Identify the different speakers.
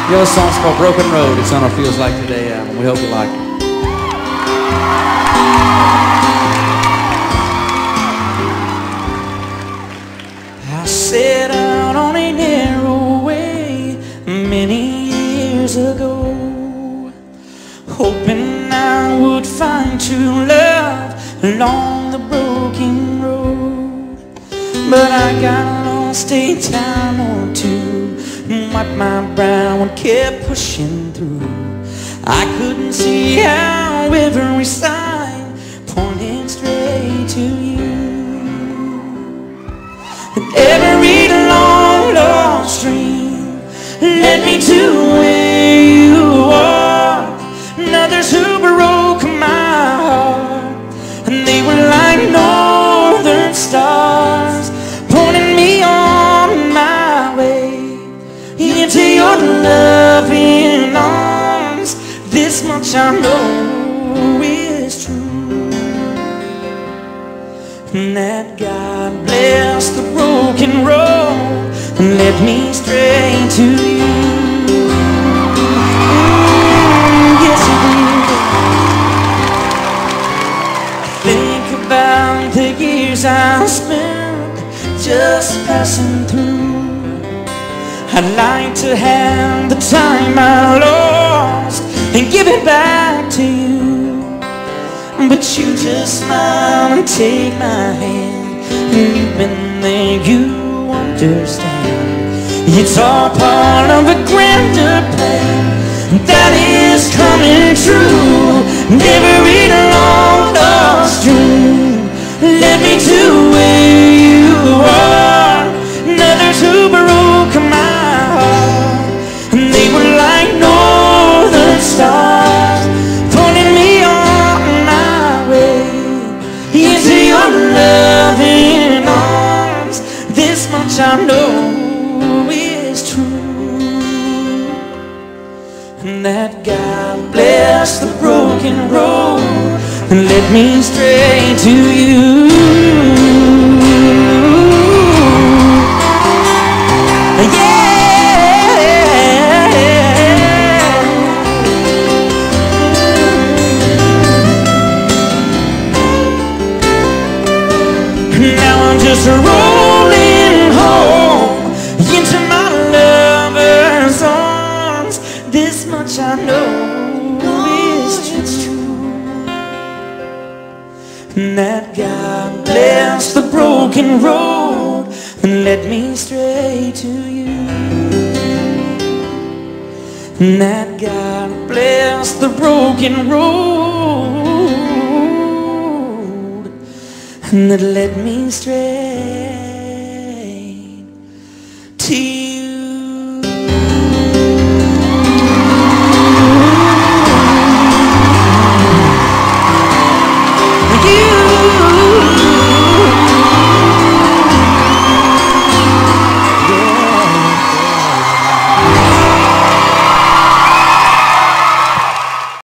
Speaker 1: The other song's called Broken Road. It's on our Feels Like Today album. We hope you like it. I set out on a narrow way many years ago, hoping I would find true love along the broken road. But I got lost a time or two, wiped my brow and kept pushing through. I couldn't see how every sign pointed straight to you. And every long lost dream led me to where you are. And others who broke my heart, and they were like northern stars, pointing me on my way into your loving arms. This much I know is true, and that God bless the broken road and led me straight to you. Yes, He did. Think about the years I spent just passing through. I'd like to have the time I lost and give it back to you, but you just smile and take my hand, and you've been there, you understand. It's all part of a grander plan that is coming true. And every long lost dream led me to where you are. And others who broke my heart, and they were like northern stars, pointing me on my way into your loving arms. This much I know is true, and that God bless the broken road and led me straight to you. Just rolling home into my lover's arms. This much I know is true, and that God bless the broken road and led me straight to you. And that God bless the broken road and that led me straight